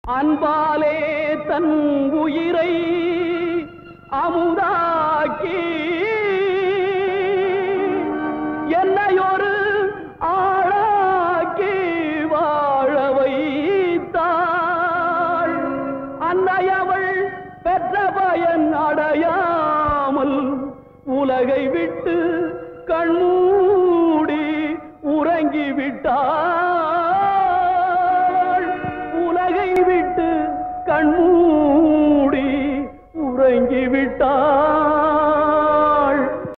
அன்பாலே தன் உயிரை அமுதாக்கி என்னையொரு ஆளாக்கி வாழ வைத்தாள். அன்னையவள் பெற்ற பயன் அடையாமல் உலகை விட்டு கண்மூடி உறங்கிவிட்டாள்.